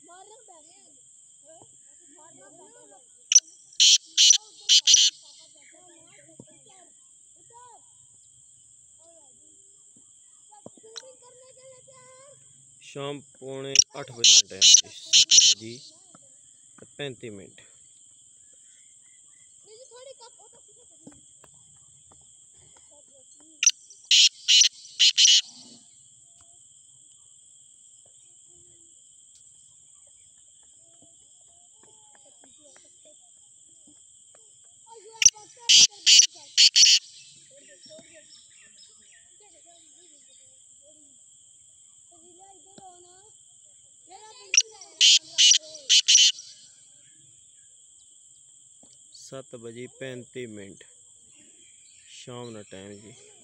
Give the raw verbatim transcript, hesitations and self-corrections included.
شام پونے آٹھ بجے ٹائم سات بجی پینتی منٹ سات بجے پینتی منٹ شام کا ٹائم جی۔